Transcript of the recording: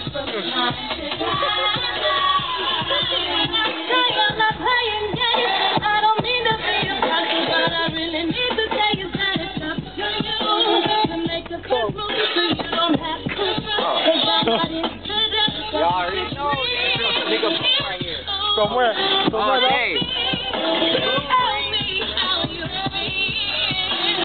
Y'all already know. Nigga, right here. From where? From where?